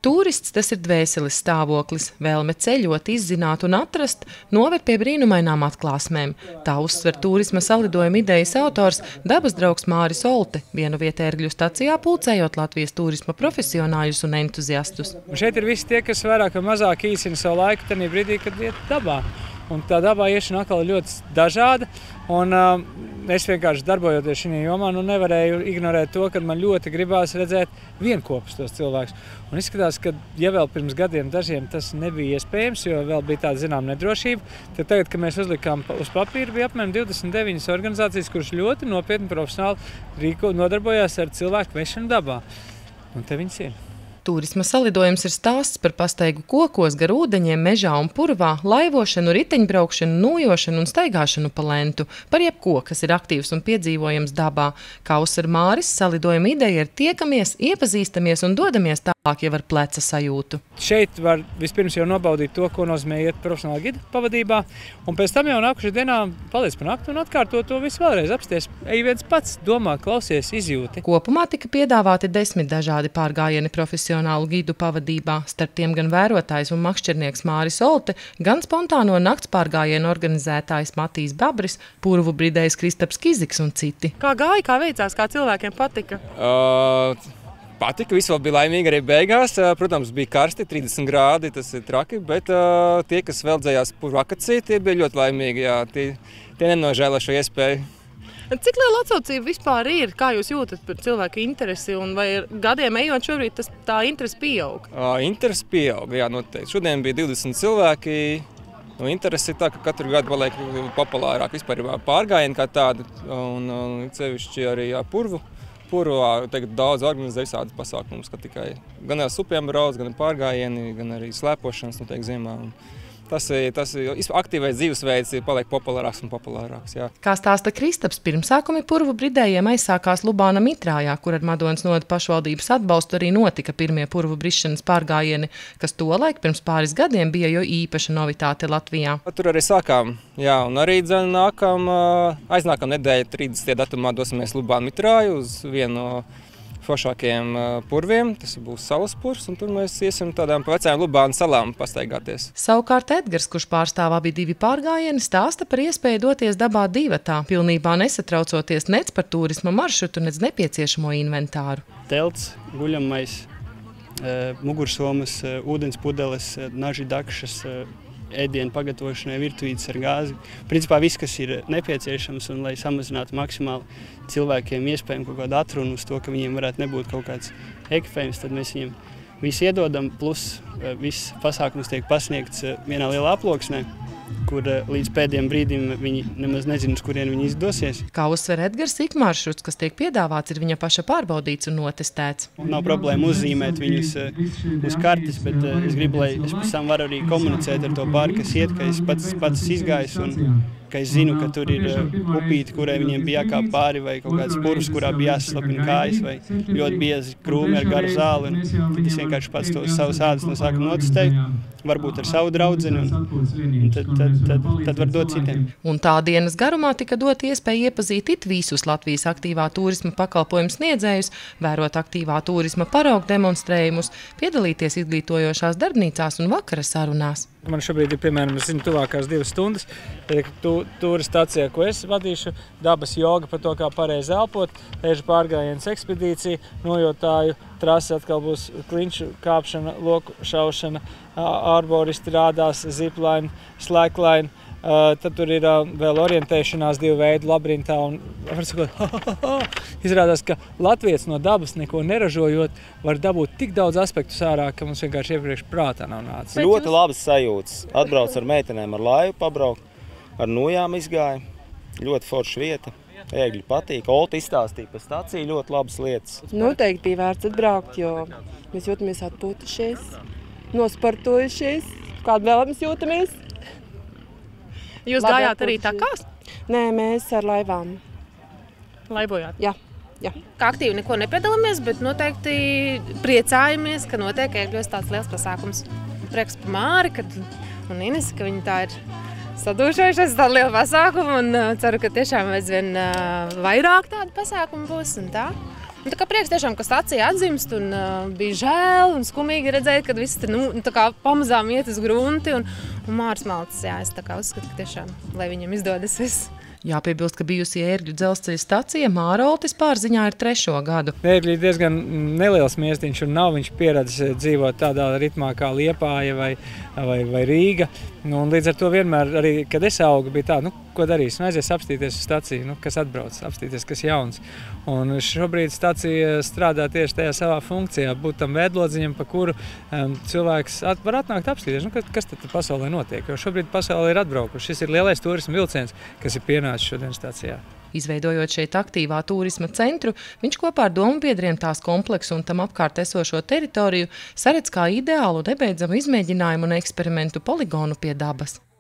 Tūrists tas ir dvēseles stāvoklis, vēlme ceļot, izzināt un atrast, noved pie brīnumainām atklāsmēm. Tā uzsver turisma salidojuma idejas autors, dabas draugs Māris Olte, vienu vietē Ērgļu stacijā pulcējot Latvijas turisma profesionāļus un entuziastus. Šeit ir visi tie, kas vairāk vai mazāk īsina savu laiku tajā brīdī, kad iet dabā. Un tā dabā iešana atkal ir ļoti dažāda. Un es vienkārši darbojoties šajā jomā, nevarēju ignorēt to, ka man ļoti gribās redzēt vienkopus tos cilvēkus. Un izskatās, ka ja vēl pirms gadiem dažiem tas nebija iespējams, jo vēl bija tāda zināma nedrošība, tad tagad, kad mēs uzlikām uz papīra, bija apmēram 29 organizācijas, kuras ļoti nopietni profesionāli nodarbojās ar cilvēku vešanu dabā. Un te viņas ir. Turisma salidojums ir stāsts par pastaigu kokos, gar ūdeņiem, mežā un purvā, laivošanu, riteņbraukšanu, nojošanu un staigāšanu pa lentu, par jebko, kas ir aktīvs un piedzīvojams dabā. Kā uzsver Māris, salidojuma ideja ir tiekamies, iepazīstamies un dodamies tālāk jau ar pleca sajūtu. Šeit var vispirms jau nobaudīt to, ko nozīmē iet profesionāla gida pavadībā, un pēc tam jau nākušajā dienā paliec pa nakti un atkārto to visu vēlreiz apsties. Ej viens pats, domā, klausies, izjūti. Kopumā tika piedāvāti 10 dažādi pārgājieni profesionālu gidu pavadībā, starp tiem gan vērotājs un makšķernieks Māris Olte, gan spontāno nakts pārgājienu organizētājs Matīs Babris, purvu bridējs Kristaps Kiziks un citi. Kā gāja, kā veicās, kā cilvēkiem patika? Patika, visi vēl bija laimīgi arī beigās. Protams, bija karsti, 30 grādi, tas ir traki, bet tie, kas veldzējās purvu akacī, tie bija ļoti laimīgi. Jā. Tie nenožēlo šo iespēju. Cik liela atsaucība vispār ir? Kā jūs jūtat par cilvēku interesi? Un vai gadiem ejot šobrīd tā interesi pieaug? Interesi pieaug, jā, noteikti. Šodien bija 20 cilvēki. Interesi ir tā, ka katru gadu paliek populārāk vispār pārgājieni kā tādi. Un cevišķi arī purvu. Purvā tagad daudz organizē visādas pasākumus, ka tikai gan ar supiem brauc, gan pārgājieni, gan arī slēpošanas noteikti ziemā. Tas aktīvais dzīvesveids paliek populārāks un populārāks. Jā. Kā stāsta Kristaps, pirmsākumi purvu bridējiem aizsākās Lubāna Mitrājā, kur ar Madonas novada pašvaldības atbalstu arī notika pirmie purvu brišanas pārgājieni, kas tolaik pirms pāris gadiem bija jau īpaša novitāte Latvijā. Tur arī sākām, jā, un arī aiznākam nedēļa 30. datumā dosimies Lubāna Mitrāju uz vienu no foršākajiem purviem, tas būs salas purs, un tur mēs iesim tādām vecajām Lubānas salām pastaigāties. Savukārt Edgars, kurš pārstāv abi divi pārgājieni, stāsta par iespēju doties dabā divatā, pilnībā nesatraucoties nec par turisma maršrutu, nec nepieciešamo inventāru. Telts, guļamais, mugursomas, ūdens pudeles, naži dakšas, ēdienu pagatavošanai, virtuvītes ar gāzi. Principā viss, kas ir nepieciešams, un lai samazinātu maksimāli cilvēkiem iespējami kaut kādu atrunu uz to, ka viņiem varētu nebūt kaut kāds ekipējums, tad mēs viņiem visu iedodam, plus viss pasākums tiek pasniegts vienā lielā aploksnē, kur līdz pēdējiem brīdim viņi nemaz nezina, uz kurien viņi izdosies. Kā uzsver Edgars, ik maršruts, kas tiek piedāvāts, ir viņa paša pārbaudīts un notestēts. Nav problēma uzzīmēt viņus uz kartes, bet es gribu, lai es pēc tam varu arī komunicēt ar to pāri, kas iet, ka es pats izgājis un ka es zinu, ka tur ir upīti, kurai viņiem bija jākāp pāri, vai kaut kāds purvs, kurā bija jāsaslapina kājas, vai ļoti biezi krūmi ar garu zāli. Tad es vienkārši pats to savus ādas no sākuma notestēju, varbūt ar savu draudzeni, un tad var dot citiem. Un tā dienas garumā tika dot iespēja iepazīt it visus Latvijas aktīvā turisma pakalpojumu sniedzējus, vērot aktīvā turisma paraugu demonstrējumus, piedalīties izglītojošās darbnīcās un vakara sarunās. Man šobrīd ir, piemēram, tuvākās 2 stundas. Tūra stācijā, ko es vadīšu, dabas joga par to, kā pareizi elpot, ēžu pārgājienas ekspedīcija, nojotāju trasi atkal būs klinšu kāpšana, loku šaušana, arboristi rādās, zipline, slackline. Tad tur ir vēl orientēšanās 2 veidu labirintā. Un, izrādās, ka latviets no dabas neko neražojot var dabūt tik daudz aspektus ārā, ka mums vienkārši iepriekš prātā nav nācis. Ļoti labas sajūtas. Atbrauc ar meitenēm ar laivu pabraukt, ar nojām izgāja. Ļoti forša vieta. Ērgļi patīk. Olta izstāstīja par staciju ļoti labas lietas. Noteikti bija vērts atbraukt, jo mēs jūtamies atpūtušies, nosportojušies. Kādu vēl mēs jūtamies? Jūs gājāt arī takās? Nē, mēs ar laivām. Laivojāt? Jā. Kā aktīvi neko nepiedalāmies, bet noteikti priecājamies, ka notiek Ērgļos tāds liels pasākums. Prieks par Māri un Inesi, ka viņi tā ir sadūšojušies tādu lielu pasākumu un ceru, ka tiešām aizvien vairāk tādu pasākumu būs un tā. Tā kā prieks tiešām, ka stacija atzimst un bija žēl un skumīgi redzēt, kad viss tā kā pamazām iet uz grunti un Māris Malcis, jā, es tā kā uzskatu, ka tiešām, lai viņam izdodas viss. Jāpiebilst, ka bijusi Ērgļu dzelzceļa stacija Māroltis pārziņā ir 3. gadu. Ērgļi ir diezgan neliels miestiņš un nav viņš pieredzis dzīvot tādā ritmā kā Liepāja vai Rīga. Un līdz ar to vienmēr arī, kad es augu, bija tā, ko darīs? Aizies apstīties uz staciju, kas atbrauc, apstīties, kas jauns. Un šobrīd stacija strādā tieši tajā savā funkcijā, būt tam vēdlodziņam, pa kuru cilvēks var atnākt apstīties, kas tad pasaulē notiek. Jo šobrīd pasaulē ir atbraukuši. Šis ir lielais turisma vilciens, kas ir pienācis šodien stacijā. Izveidojot šeit aktīvā turisma centru, viņš kopā ar domabiedriem tās kompleksu un tam apkārt esošo teritoriju saredz kā ideālu nebeidzamu izmēģinājumu un eksperimentu poligonu pie dabas.